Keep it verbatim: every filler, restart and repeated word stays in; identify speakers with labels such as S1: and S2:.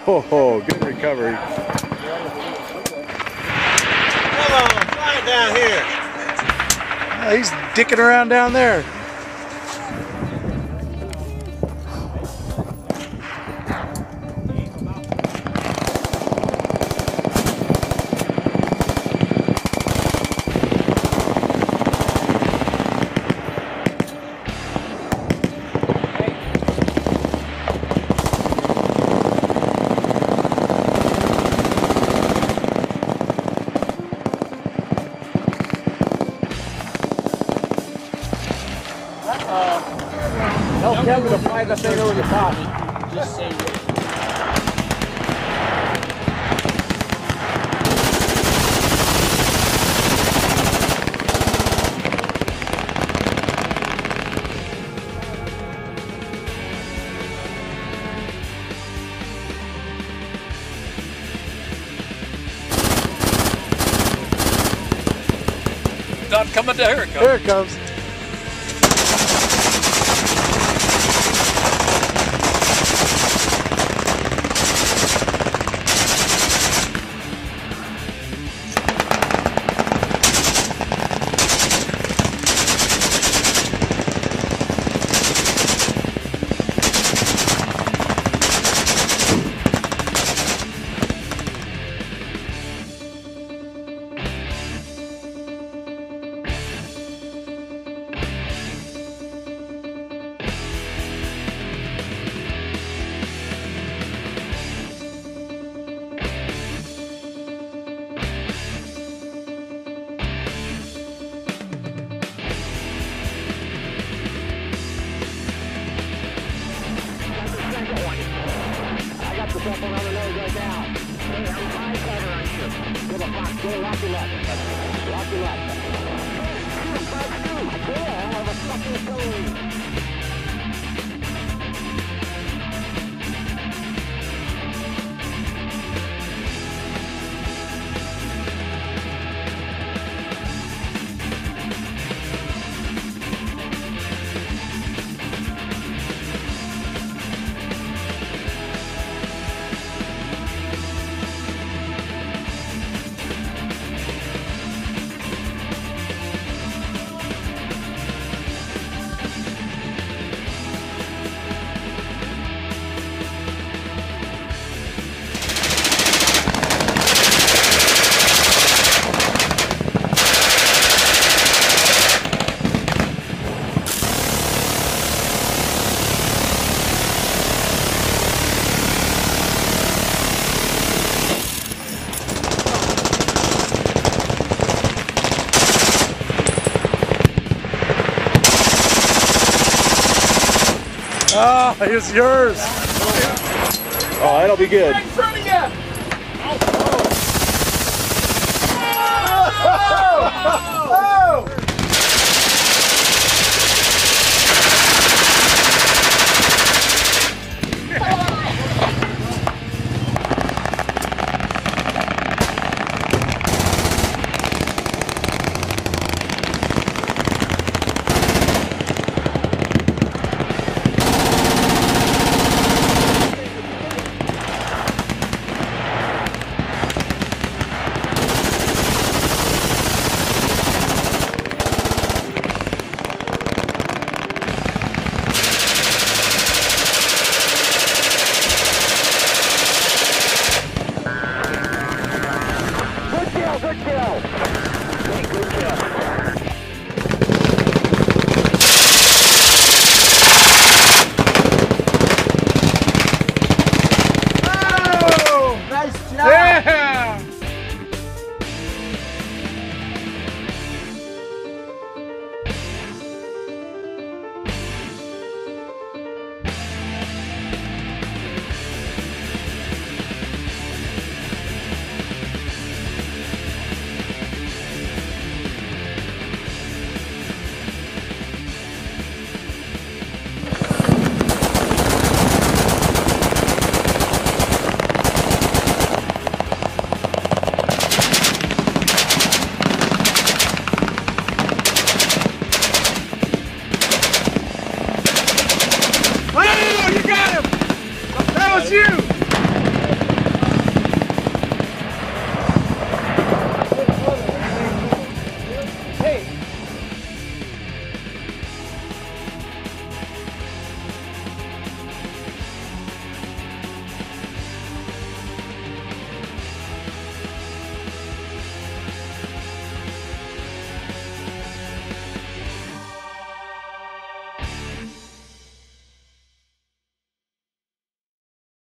S1: Oh, good recovery.
S2: Come on, fly it down here.
S1: Oh, he's dicking around down there.
S3: Tell Kevin to fly the thing over the top.
S2: Just say it.
S4: Not coming down. Here it comes.
S1: Here it comes.
S3: Up on the nose right now. Hey, I'm high cover on you. Give a box. Get a lock your left. Lock your left. Shoot a five two. Yeah, of a fucking phone.
S1: Oh, it's yours. Oh, that'll be good.
S4: In front of you.
S3: Good kill. Hey, good kill.
S1: Oh!
S2: Nice job.
S1: Yeah! you!